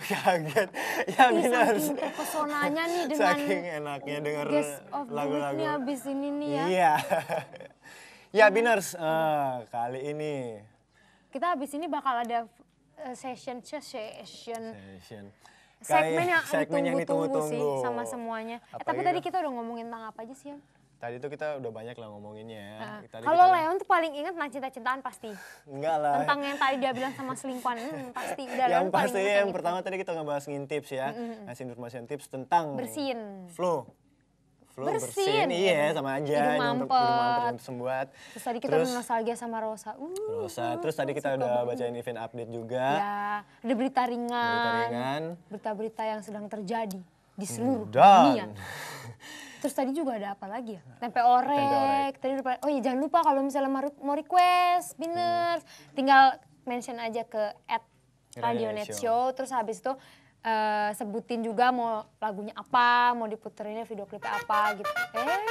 Kaget. Ya benar. Saking terpesonanya nih dengan Saking enaknya denger Guest of the lagu-lagu. Week nih abis ini nih ya. Iya. Ya Biners, kali ini. Kita abis ini bakal ada session. Kayak Segmen yang ditunggu-tunggu sih ditunggu-tunggu. sama semuanya. Apa Tapi gitu? tadi kita udah ngomongin tentang apa aja sih, Yan? Tadi tuh kita udah banyak lah ngomonginnya. Tadi Kalau kita- Leon tuh paling inget tentang cinta-cintaan pasti. Enggak lah. Tentang yang tadi dia bilang sama selingkuhan, pasti. Udah Yang Leon paling pasti inget yang itu. pertama tadi kita ngebahas tips ya. Ngasih informasi tips tentang Bersin. flu. Bersin. Iya sama aja. Hidung Untuk mampet. untuk sembuhat. Terus tadi kita udah nostalgia sama Rosa. Rosa. Terus tadi kita udah bacain event update juga. Ya, ada berita ringan. Berita ringan. Berita-berita yang sedang terjadi di seluruh dunia. Dan Terus tadi juga ada apa lagi ya? Tempe orek. Tadi lupa. Oh iya jangan lupa kalau misalnya mau request, Biners, tinggal mention aja ke @radionetshow. Terus habis itu sebutin juga mau lagunya apa, mau diputerinnya video klipnya apa gitu.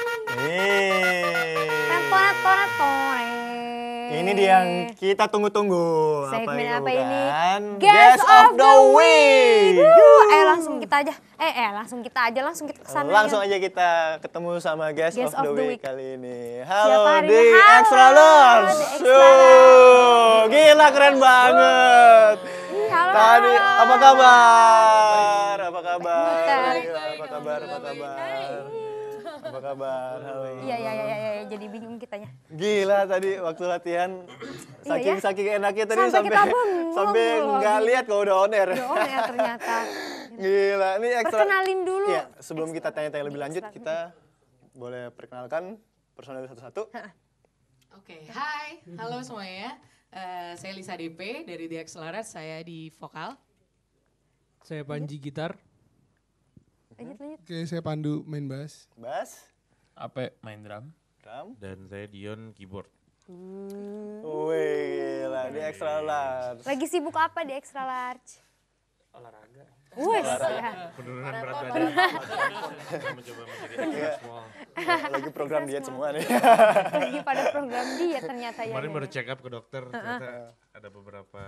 Ini dia yang kita tunggu-tunggu. Segmen itu apa ini? bukan? Guest of the Week. Ayo langsung kita aja. Langsung kita kesana. Langsung ya. aja kita ketemu sama guest Guest of the week kali ini. Siapa Halo hari di ini? Halo, Extra Lords. The Extra Lords. Gila keren banget. Halo. Tadi apa kabar? Apa kabar? Bentar. Gila, apa kabar? Apa kabar? Apa kabar? Halo. Iya, jadi bingung kitanya. Gila tadi waktu latihan saking enaknya tadi Sampai kita bengong sampai loh. nggak lihat kalau udah on air. Oh ya ternyata. Gila, ini ekstra. Perkenalin dulu. Iya, sebelum kita tanya-tanya lebih lanjut, kita boleh perkenalkan personel satu-satu. Oke, hai, halo semuanya. Saya Lisa DP dari The Accelerate, saya di vokal. Saya Panji gitar. Lanjut. Oke, saya Pandu main bass. Bass, Ape main drum drum. dan saya Dion keyboard. Wih, gila, di extra large. Lagi sibuk apa di Extra Large? Olahraga. Wes ya. Penurunan berat badan. Mencoba menjadi small. Lagi program diet semua nih. Lagi pada program dia ternyata ya. Kemarin baru check up ke dokter, ternyata ada beberapa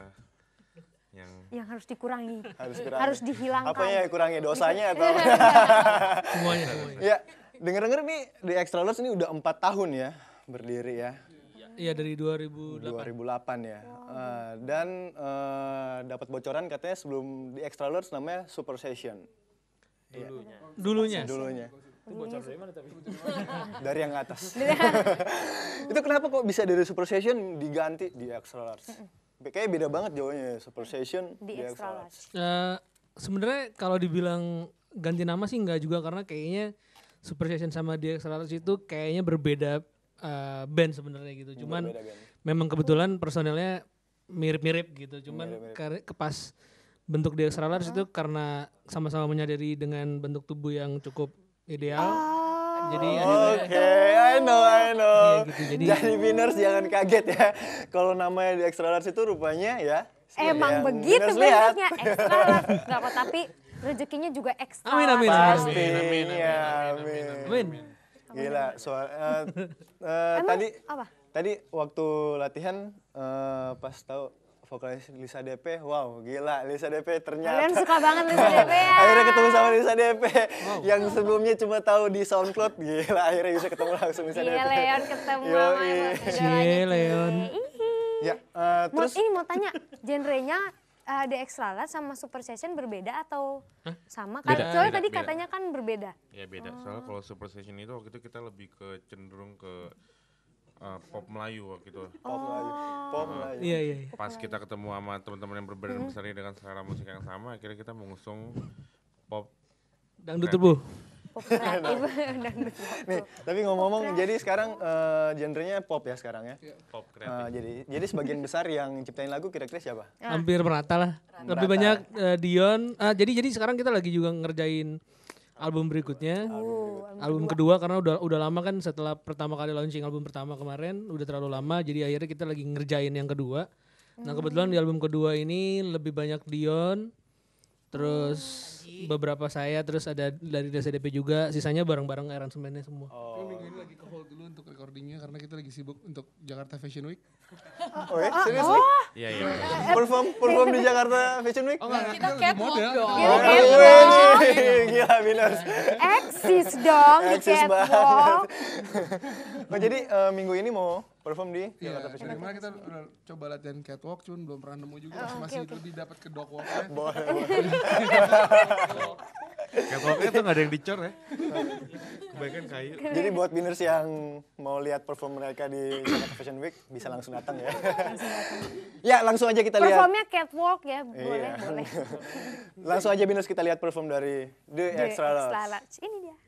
yang Yang harus dikurangi. Harus Harus dihilangkan. Apanya kurangi dosanya atau? Semuanya. Ya, denger-denger nih di Extra Large ini udah 4 tahun ya berdiri ya. Iya dari 2008. 2008 ya. Dan dapat bocoran katanya sebelum di Extra Large namanya Super Session. Dulunya. Itu bocor dari mana tapi? Dari yang atas. Itu kenapa kok bisa dari Super Session diganti di Extra Large? Kayaknya beda banget jauhnya Super Session Di Extra Large. Sebenarnya kalau dibilang ganti nama sih enggak juga karena kayaknya Super Session sama The Extra Large itu kayaknya berbeda band sebenarnya gitu. Cuman Berbeda band. memang kebetulan personelnya mirip-mirip gitu. Cuman pas bentuk The Extra Large itu karena sama-sama menyadari dengan bentuk tubuh yang cukup ideal. Jadi Oke, I know. Iya gitu, Jadi Biners jangan kaget ya. Kalau namanya di Extra Large itu rupanya ya. Emang yang begitu Biners lihat. bentuknya Extra Large. Enggak kok tapi rezekinya juga ekstra. Amin. Pasti. Amin. Amin. Gila, soal Emang tadi apa? tadi waktu latihan pas tahu vokalis Lisa DP, wow gila Lisa DP ternyata. Kalian suka banget Lisa DP ya. Akhirnya ketemu sama Lisa DP yang sebelumnya cuma tahu di SoundCloud, gila akhirnya bisa ketemu langsung Lisa DP. Iya Leon ketemu sama Yoi. Cie, Leon. Ya, terus Mau tanya genrenya The Extra Large sama Super Session berbeda atau sama? Beda, Soalnya beda, tadi beda. katanya kan berbeda. ya beda. Soalnya kalau Super Session itu waktu itu kita lebih ke cenderung ke pop Melayu waktu itu. pop lagi, pop lagi. Iya. Pas kita ketemu sama teman-teman yang berbadan besar ini dengan selera musik yang sama, akhirnya kita mengusung pop. Dangdut tubuh. Pop kreatif. Dangdut. Nih, tapi ngomong-ngomong jadi sekarang genrenya pop ya sekarang ya. Pop kreatif. Jadi sebagian besar yang ciptain lagu kira-kira siapa? Hampir merata lah. Lebih Merata. banyak Dion. Jadi sekarang kita lagi juga ngerjain album berikutnya. Album kedua karena udah lama kan setelah pertama kali launching album pertama kemarin udah terlalu lama jadi akhirnya kita lagi ngerjain yang kedua. Nah kebetulan di album kedua ini lebih banyak Dion, terus beberapa saya, terus ada dari DSDP juga, sisanya bareng-bareng aransemennya semua. Tapi minggu ini lagi ke hold dulu untuk recordingnya karena kita lagi sibuk untuk Jakarta Fashion Week. Oh ya, serius nih? Iya, iya. Perform di Jakarta Fashion Week? Kita catwalk dong. Gila, Binus. Eksis dong di Eksis catwalk. Oh, jadi minggu ini mau perform di Iya, Jakarta Fashion Week? kemarin kita udah coba latihan catwalk, cuman belum pernah nemu juga. Masih lebih dapat ke dogwalknya. Boleh. Catwalknya tuh gak ada yang dicor ya. Kebanyakan kayu. Jadi buat Biners yang mau lihat perform mereka di Jakarta Fashion Week bisa langsung datang ya. Ya langsung aja kita lihat. Performnya catwalk ya, boleh, Iya. boleh. Langsung aja Biners kita lihat perform dari The Extra Large. Ini dia.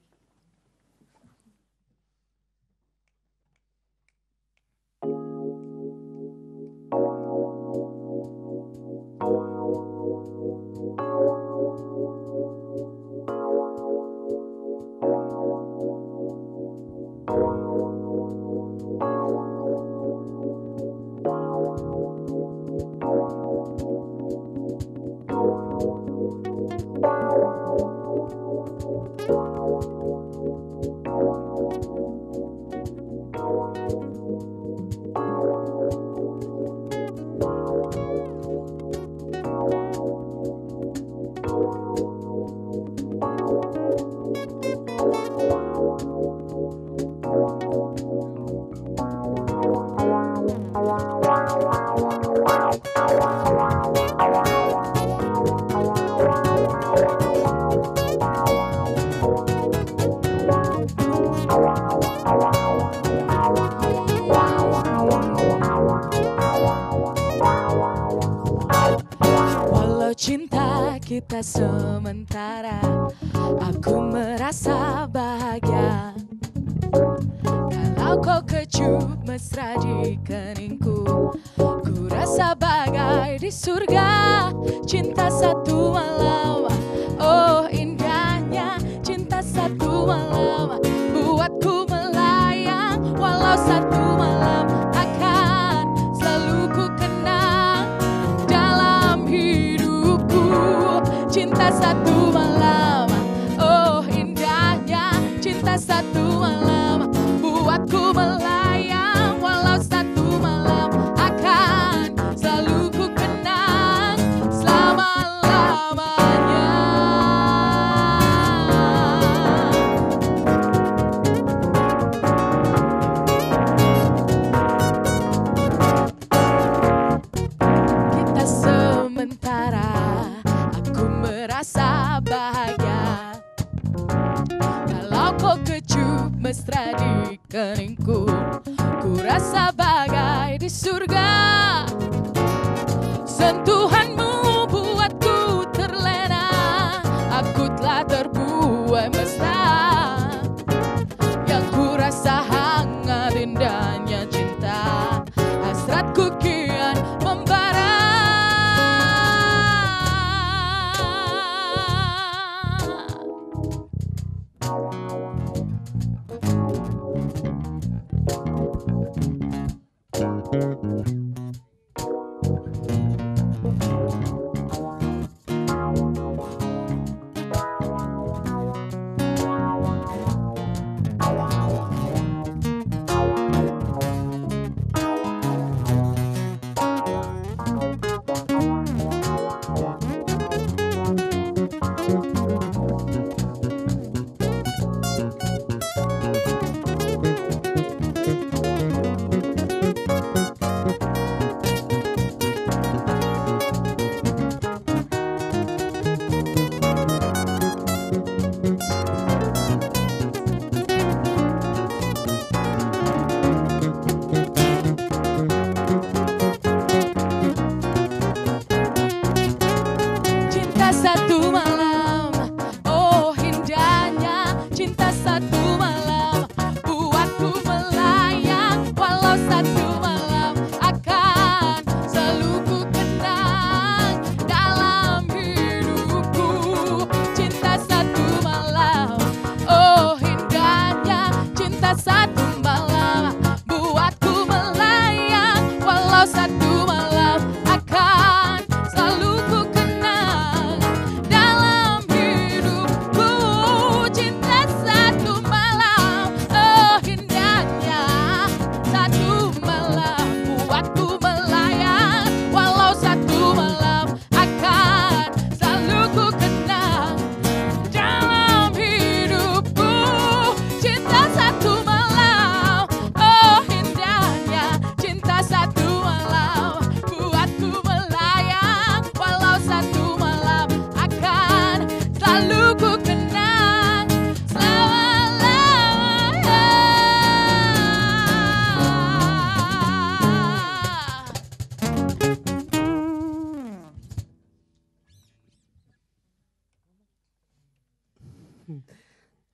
Walau cinta kita sementara, aku merasa bahagia. Kalau kau kecup mesra di keningku, ku rasa bagai di surga. Cinta satu malam, oh indahnya cinta satu malam, buatku melayang. Walau satu malam akan selalu ku kenang dalam hidupku. Cinta satu malam, oh indahnya cinta satu malam, buatku melayang. Walau satu malam akan selalu ku kenang selama-lamanya. Kita sementara, aku merasa bahagia. Kalau kau kecup mesra di keningku, ku rasa bagai di surga. Sentuhanmu buatku terlena, aku telah terbuai mesra. Yang ku rasa hangat indahnya cinta, hasratku kian membara. Cinta satu malam, oh indahnya cinta satu malam, buatku melayang. Walau satu malam akan selalu ku kenang dalam hidupku. Cinta satu malam, oh indahnya cinta satu malam, buatku melayang. Walau satu malam akan selalu ku kenang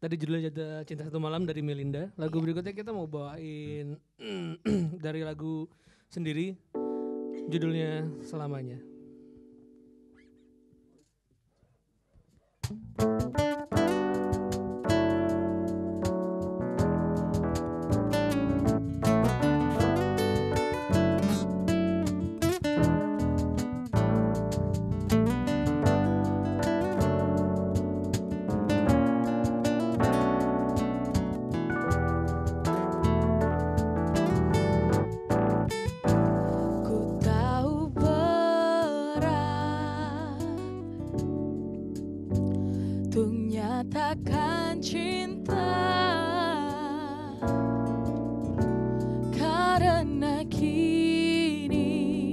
Tadi judulnya Cinta Satu Malam dari Melinda. Lagu berikutnya kita mau bawain dari lagu sendiri, judulnya Selamanya. Nyatakan cinta karena kini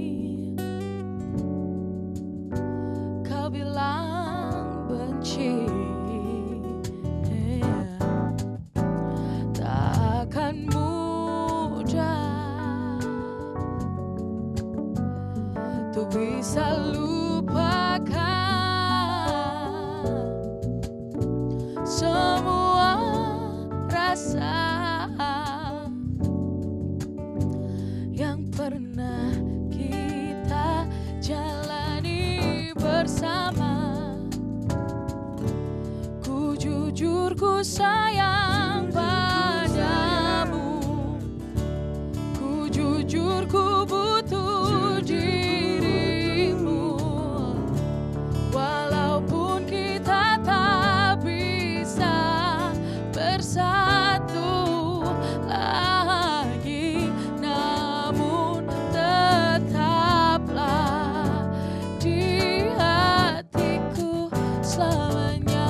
kau bilang benci, takkan mudah tuh bisa lupakan semua rasa yang pernah kita jalani bersama. Ku jujur ku sayang padamu, ku jujur ku butuh dirimu, walaupun kita tak bersatu lagi, namun tetaplah di hatiku selamanya.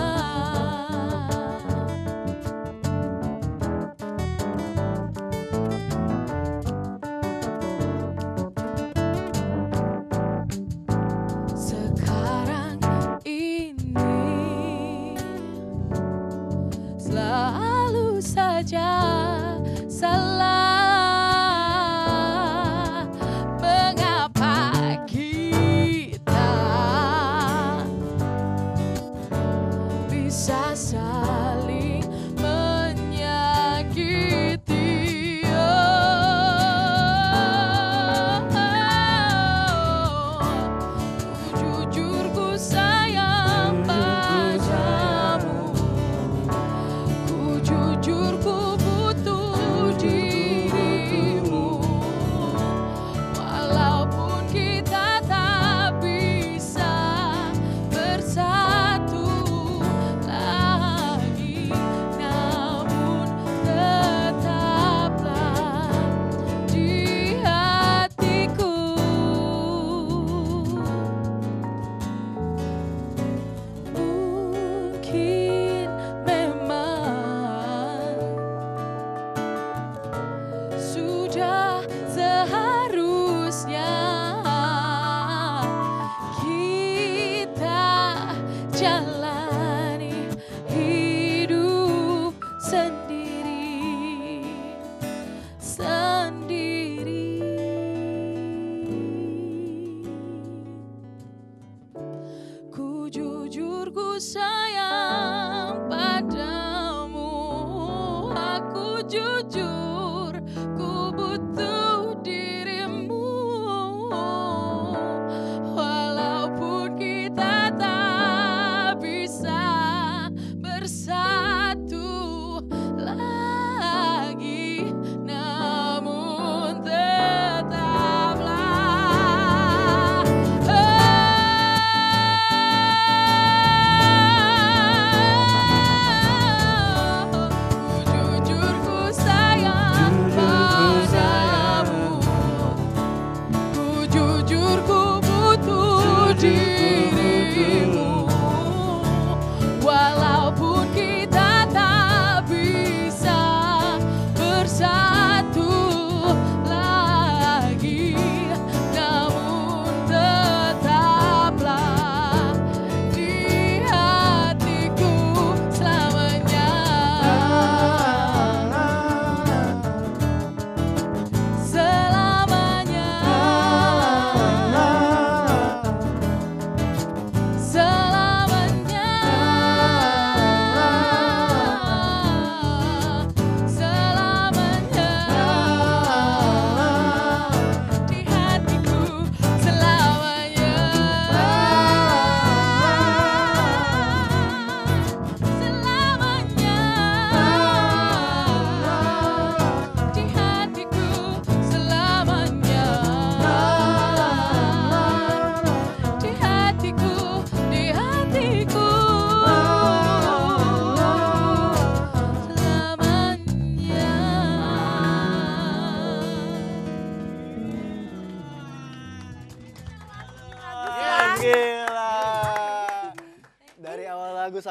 Sekarang ini selalu saja salah. Mengapa kita bisa saling menyakiti? Ku jujur ku sayang padamu, ku jujur ku butuh dirimu,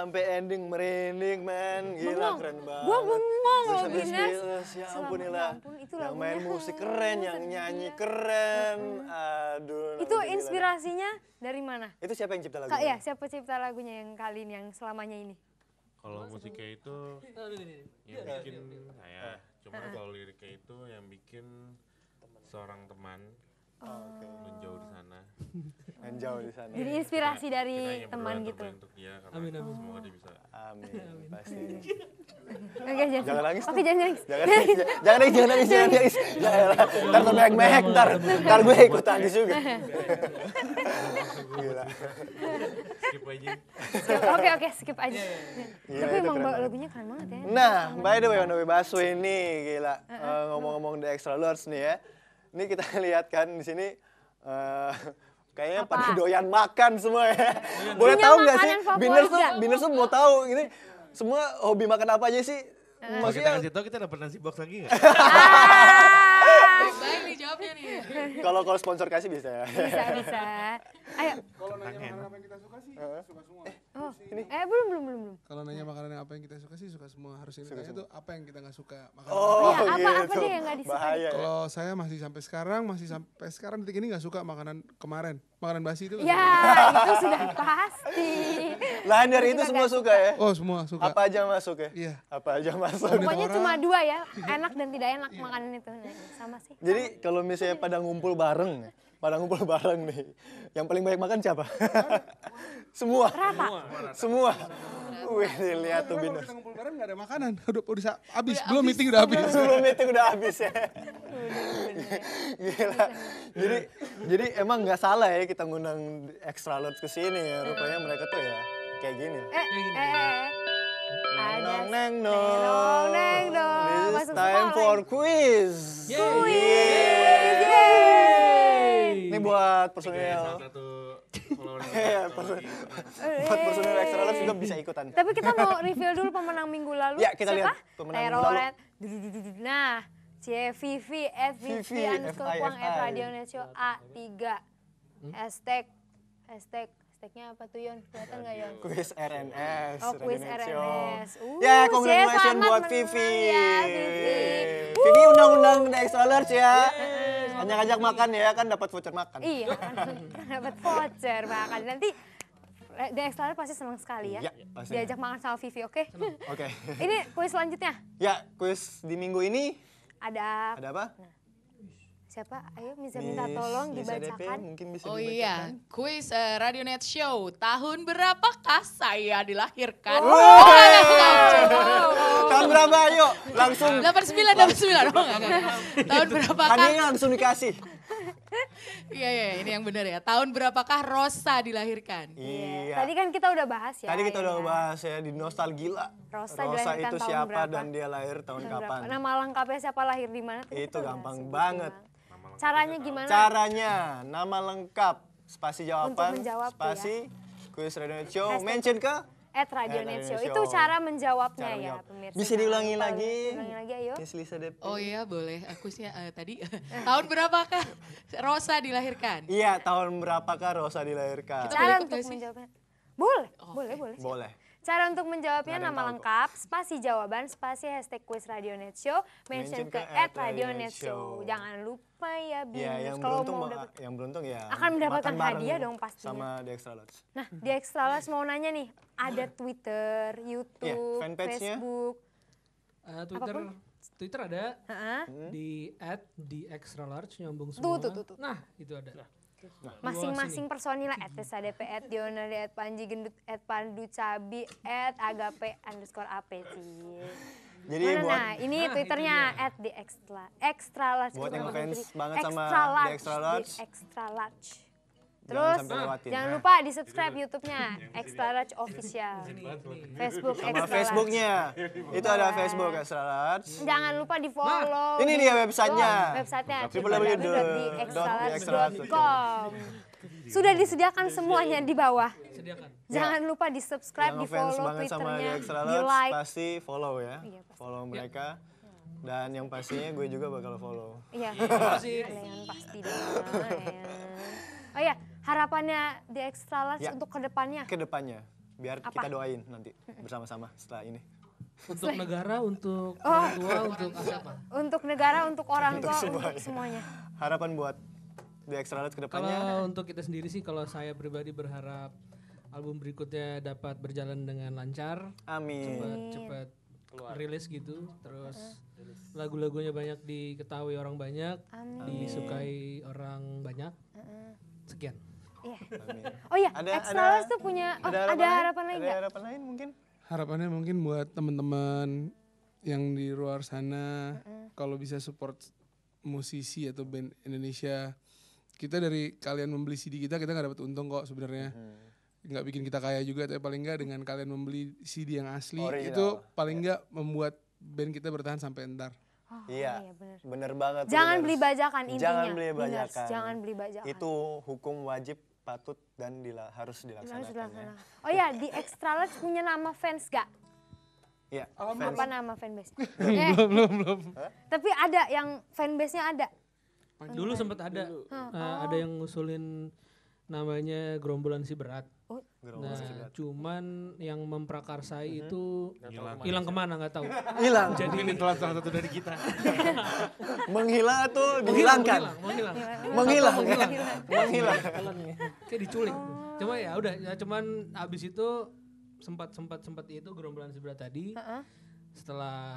sampai ending merinding men. Gila Bengong. keren banget. Gua bengong loh, Sampai Binas. speechless, ya ampun Selamanya, Ila. ampun, itu Yang main lagunya. musik keren, yang nyanyi keren. Aduh. Itu nanti gila. inspirasinya dari mana? Itu siapa yang cipta lagu? Kak, ya, siapa cipta lagunya yang kali ini, yang selamanya ini? Kalau musiknya itu yang bikin saya, cuma kalau liriknya itu yang bikin seorang teman menjauh di sana. Menjauh di sana. Jadi inspirasi dari Kita hanya teman berdoa gitu. terbaik untuk dia karena Amin, amin. semoga dia bisa. Amin. Pasti. Oke, Jangan nangis. Oke, jangan nangis. Jangan nangis, jangan nangis. Ntar termehek-mehek, ntar gue ikut nangis juga. Gila. Skip aja. Oke, skip aja. Gila, Tapi itu emang keren banget. lagunya keren banget ya. Nah, by the way, on the way Baswe ini, gila. Ngomong-ngomong The Extra Large nih ya. Ini kita lihat kan di sini kayaknya Apa? pada doyan makan semua ya. Boleh Punya tahu nggak sih? makanan favorit nggak? Biners tuh mau tahu ini semua hobi makan apa aja sih? Kalau kita kasih tau kita dapat nasi box lagi nggak? Baik nih jawabnya nih. kalau sponsor kasih bisa ya. Bisa. Ayo. Kalau nanya makanan apa yang kita suka sih, suka semua. Oh, belum. Kalau nanya makanan apa yang kita suka sih, suka semua. Harus yang ditanya itu apa yang kita nggak suka. Makanan Oh, Iya, apa gitu. deh yang nggak disuka? Bahaya. Ya. Kalau saya masih sampai sekarang detik ini nggak suka makanan kemarin, makanan basi itu. Ya, itu sudah pasti. Lain dari itu semua suka ya? Oh semua suka. Apa aja masuk ya? Iya. Apa aja masuk. Pokoknya cuma dua ya, enak dan tidak enak makanan itu. Nah, sama sih. Jadi kalau misalnya pada ngumpul bareng nih, yang paling banyak makan siapa? Semua. Rata. Semua. Wih, lihat tuh Kalau Binus. kita ngumpul bareng nggak ada makanan, udah habis, belum meeting udah habis. Sebelum meeting udah habis ya. Gila. Jadi emang nggak salah ya kita ngundang Extra Large ke sini ya. Rupanya mereka tuh ya kayak gini. Ada Neng neng dong. This is Masuk time sekolah. for quiz. Yeay. Ini buat Salah personil. satu follower Iya, buat personil Extra Large juga bisa ikutan. Tapi kita mau reveal dulu pemenang minggu lalu. Ya, kita lihat Siapa? pemenang minggu Teroret. Nah, Vivi Vivi, @Vivi_Kuang FIFI. @radionetio A3. Hashtagnya apa tuh Yon? Kelihatan nggak Yon? Quiz RNS. Oh, quiz Radio Show. RNS. Ya, congratulations selamat buat menang Vivi. ya, Vivi. Vivi undang-undang The Extra Large ya. Ajak-ajak makan ya, kan dapat voucher makan. Iya, dapat voucher makan. Nanti The Extra Large pasti senang sekali ya. Ya, pastinya. Diajak makan sama Vivi, oke? Oke. Ini kuis selanjutnya. Ya, quiz di minggu ini Ada ada apa? siapa? Ayo bisa minta tolong Lisa DP, dibacakan. mungkin bisa Oh dibacakan. iya, kuis Radionet Show. Tahun berapakah saya dilahirkan? Tahun berapa? Ayo, langsung. 89. Oh enggak. Tahun berapakah? Hadiahnya langsung dikasih. Iya, ini yang benar ya. Tahun berapakah Rosa dilahirkan? Iya. Tadi kan kita udah bahas ya. Tadi kita ya udah kan? bahas ya di Nostalgila. Rosa Rosa dilahirkan itu tahun siapa berapa? dan dia lahir tahun kapan? Nama lengkapnya siapa, lahir di mana? Tadi Itu kita udah gampang sebut banget. semua. Caranya gimana? Caranya, nama lengkap, spasi jawaban, menjawab tuh spasi, kuis Radio Show, Hashtag mention ke @radionetio. Show. Itu cara menjawabnya Cara ya, menjawab. pemirsa. Bisa diulangi Jangan lupa, lagi. Diulangi lagi ayo. Miss Lisa DP. Oh iya boleh, kuisnya tadi. Tahun berapakah Rosa dilahirkan? Iya, tahun berapakah Rosa dilahirkan? Kita Cara boleh ikut untuk nggak sih? menjawabnya. Boleh, Oke. boleh. Boleh. Cara untuk menjawabnya Nggak ada yang nama tahu lengkap, spasi jawaban, spasi hashtag kuis Radionet Show, mention ke @radionetshow. Jangan lupa ya, Iya, Binus. Kalau mau dapet. yang beruntung ya Akan mendapatkan makan bareng hadiah dong pastinya. sama The Extra Large. Nah, di Extra Large mau nanya nih, ada Twitter, YouTube, fanpage-nya. Facebook. Twitter ada Heeh. di @extralarge nyambung Tuh, semua. tuh. Nah, itu ada. Masing-masing personil @tsadp, @dionali, @panjigendut, @panducabi, @agape_ap sih. Jadi Mana buat nah, ini Twitternya @extralarge. Buat yang ngefans banget sama Extra The Large, Extra Large. The Extra Large. Jangan Terus sampai lewatin. jangan lupa di subscribe YouTube-nya Extra Large Official. Facebook sama Extra Large. Facebooknya. Itu ada Facebook Extra Large. Jangan lupa di follow. Ini dia websitenya. Websitenya www.theextralarge.com. www.theextralarge.com. Sudah disediakan semuanya di bawah. Sediakan. Jangan lupa di subscribe, Yang di ngefans follow banget sama The Twitternya, Extra di Large like. pasti follow ya. Iya, pasti. Follow mereka. Dan yang pastinya gue juga bakal follow. Iya, kasih. kalian pasti dong. Oh ya, harapannya The Extra Large Ya. untuk kedepannya. Kedepannya. biar kita doain nanti bersama-sama setelah ini. Untuk negara, untuk orang tua, untuk apa? Untuk negara, untuk orang tua, Untuk untuk semuanya. Harapan buat The Extra Large ke depannya. Kalau untuk kita sendiri sih, kalau saya pribadi berharap album berikutnya dapat berjalan dengan lancar, Amin. cepat rilis gitu, terus lagu-lagunya banyak diketahui orang banyak, disukai orang banyak. Sekian. Iya. Amin. Oh iya, Ada- Extra ada- Large tuh punya, Ada ada harapan lain Ada nggak? harapan lain mungkin? Harapannya mungkin buat teman-teman yang di luar sana, kalau bisa support musisi atau band Indonesia, kita dari kalian membeli CD kita nggak dapat untung kok sebenarnya. Nggak bikin kita kaya juga, tapi paling nggak dengan kalian membeli CD yang asli Original. itu paling nggak membuat band kita bertahan sampai entar. Oh, Iya, bener. bener banget. Jangan Winners. beli bajakan intinya. Jangan beli Winners, bajakan. Jangan beli bajakan. Itu hukum wajib, patut dan harus Harus dilaksanakan. Ya. dilaksanakan. Oh iya, di Extra Large punya nama fans gak? Iya. Apa nama fanbase? Belum. Tapi ada yang fanbase-nya ada. Dulu sempat ada, ada yang ngusulin namanya Gerombolan Si Berat. Nah, cuman yang memprakarsai itu hilang kemana nggak tahu. Hilang. Jadi Ini telah salah satu dari kita. Menghilang atau dihilangkan? menghilang. Menghilang. Kayak diculik. Cuma ya udah, ya cuman abis itu sempat itu Gerombolan Si Berat tadi. Setelah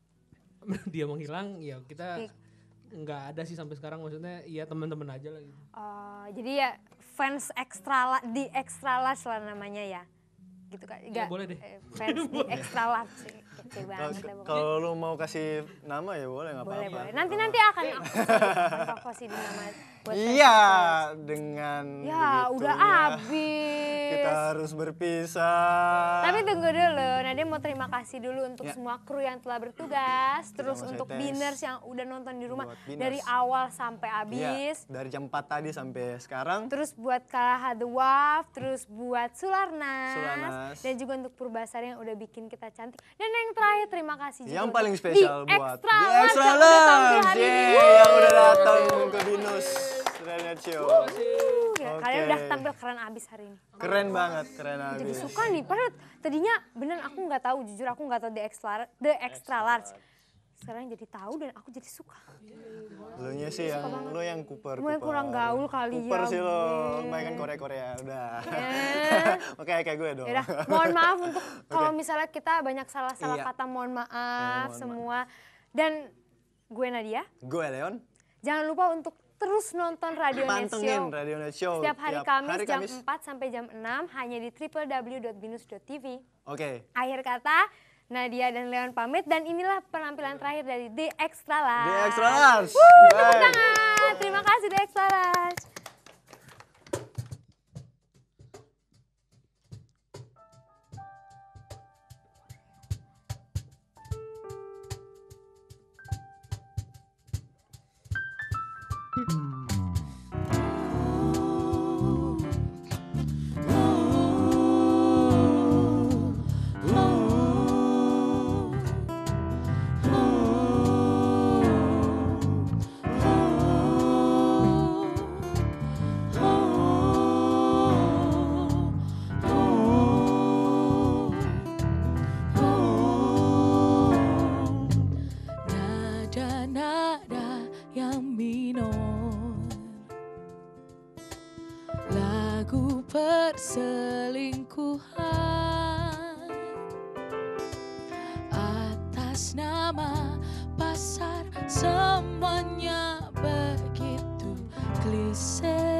dia menghilang, ya kita nggak ada sih sampai sekarang, maksudnya ya teman-teman aja lah gitu. Jadi ya fans di Extra Large lah namanya ya. Gitu kan? Ya, boleh deh. Fans di Extra Large. Kece banget lah pokoknya. Kalau lu mau kasih nama ya boleh, nggak Boleh, apa-apa. boleh. Nanti akan aku kasih di nama buat fans Iya, Extra Large. dengan Ya, udah begitunya habis. kita harus berpisah. Tapi tunggu dulu, Nadia mau terima kasih dulu untuk semua kru yang telah bertugas, terus mau untuk saya tes. BINUSTV yang udah nonton di rumah Buat BINUSTV. dari awal sampai Iya, habis. dari jam 4 tadi sampai sekarang. Terus buat Kalaha The Waf, terus buat Sularnas, Sularnas. dan juga untuk Purbasari yang udah bikin kita cantik. Dan yang terakhir terima kasih juga Yang paling untuk spesial The buat Extra The Large Extra yang udah tampil Large. hari ini. Yeay, yang udah datang ke Binus Radio Show. Ya, Oke. kalian udah tampil keren abis hari ini. Keren banget, keren Jadi abis. suka nih, padahal tadinya bener aku nggak tahu, jujur aku nggak tahu The Extra Large. Sekarang jadi tahu dan aku jadi suka. Lunya sih lu yang Cooper. Lumayan kurang gaul kali Cooper ya, sih lo, Bun. lumayan kan Korea-Korea, udah. Eh. Oke, kayak gue dong. Yaudah, mohon maaf untuk kalau misalnya kita banyak salah-salah Iya. kata, mohon maaf Mohon semua. Dan gue Nadia, Gue Leon, jangan lupa untuk terus nonton Radio Net pantengin Show. Radio Net Show. Setiap hari tiap Kamis hari jam Kamis. 4 sampai jam 6 hanya di www.binus.tv. Oke. Akhir kata, Nadia dan Leon pamit dan inilah penampilan terakhir dari The Extra Large. The Extra Large. Tepuk Bye. tangan. Terima kasih The Extra Large. Nada-nada yang minor, lagu perselingkuhan atas nama pasar, semuanya begitu klise.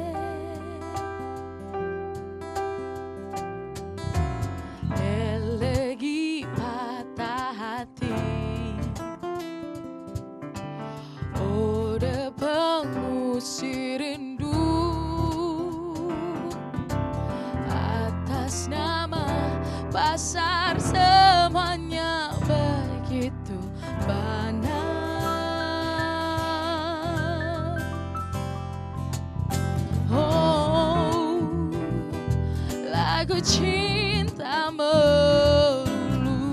Elegi patah hati, ode pengusir rindu, atas nama pasar semuanya begitu banal. Oh, lagu cinta melulu,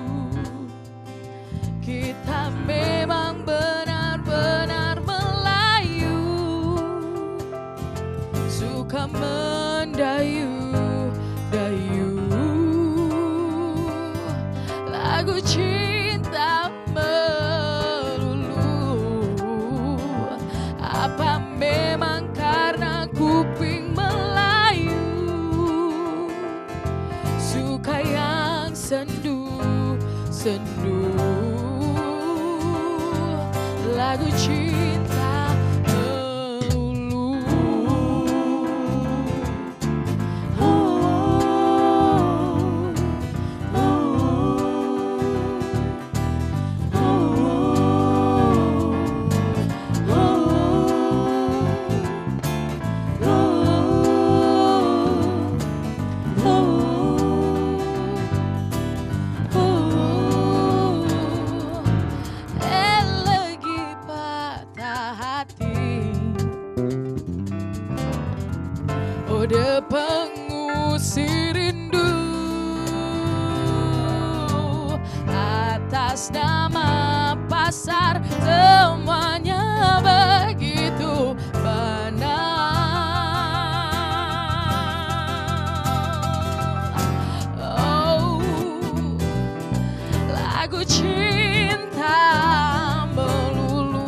kita memang benar-benar Melayu, suka mendayu-dayu. cinta melulu. Apa memang karena kuping Melayu, suka yang sendu-sendu, lagu cinta melulu. Lagi patah hati, ode pengusir rindu, atas nama pasar semuanya begitu benar. Oh, lagu cinta melulu,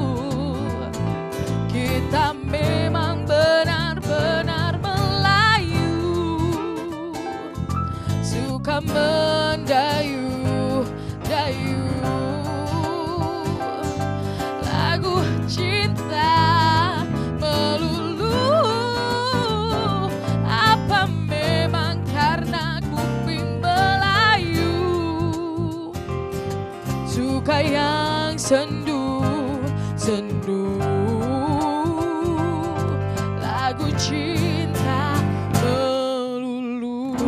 kita memang benar-benar Melayu, suka mendayu-dayu, lagu cinta melulu. Apa memang karena kuping Melayu, suka yang sendu-sendu, lagu cinta melulu.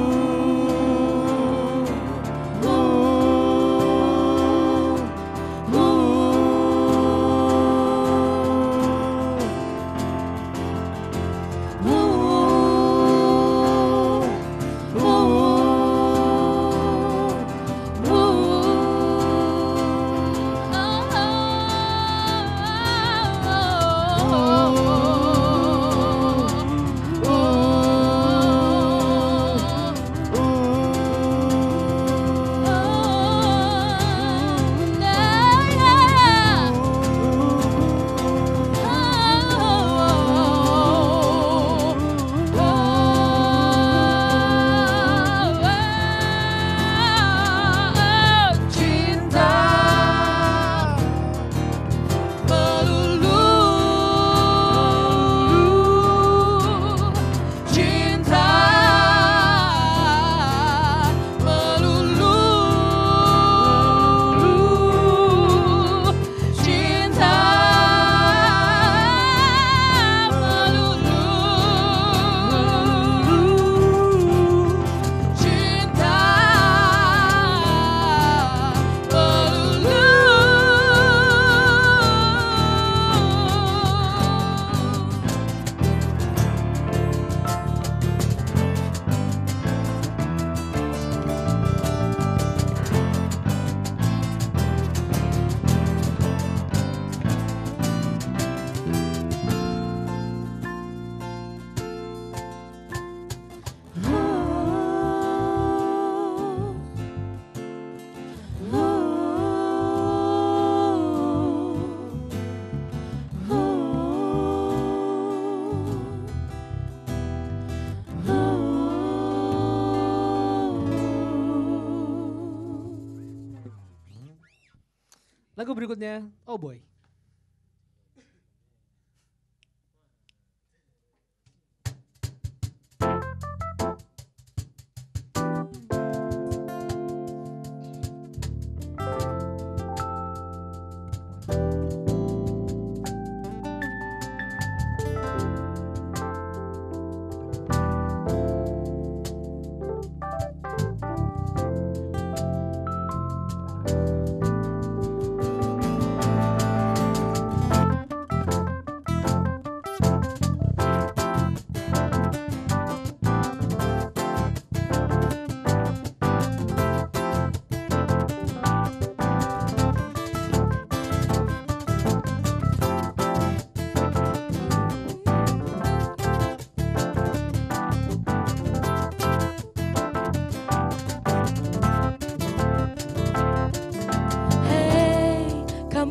Lagu berikutnya, Oh Boy.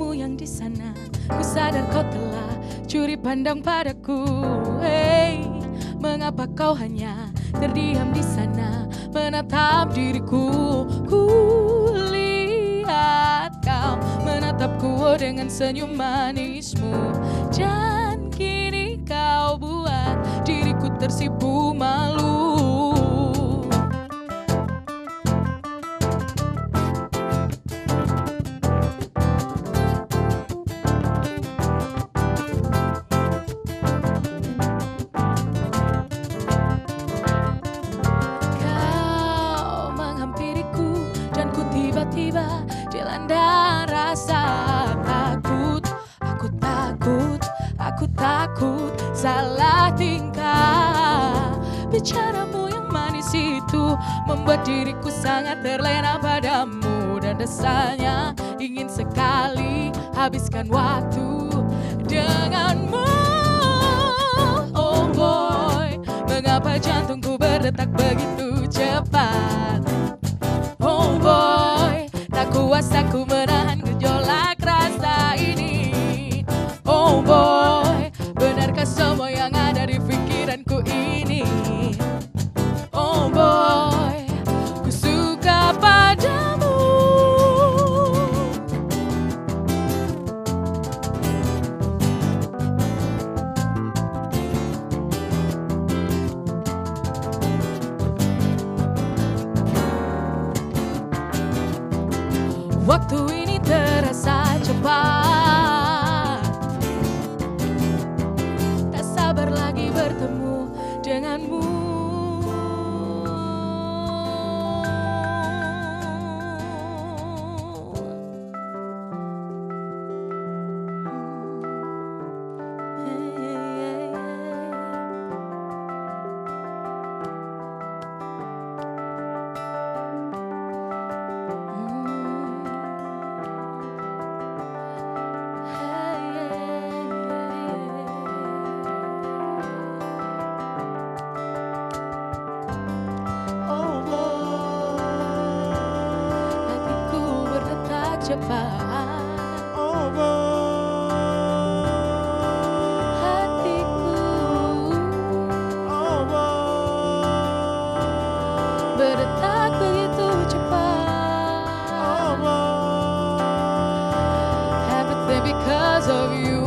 Bicaramu yang di sana, ku sadar kau telah curi pandang padaku. Hey, mengapa kau hanya terdiam di sana menatap diriku? Ku lihat kau menatapku dengan senyum manismu, dan kini kau buat diriku tersipu malu. Tiba-tiba dilanda rasa takut. Aku takut salah tingkah. Bicaramu yang manis itu membuat diriku sangat terlena padamu, dan rasanya ingin sekali habiskan waktu denganmu. Oh boy, mengapa jantungku berdetak begitu cepat? Oh boy, tak kuasa ku menahan gejolak rasa ini. Oh boy, benarkah semua yang ada di pikiranku ini? Oh boy, ku suka padamu. Waktu ini terasa cepat, tak sabar lagi bertemu denganmu. Hatiku berdetak begitu cepat. Everything because of you.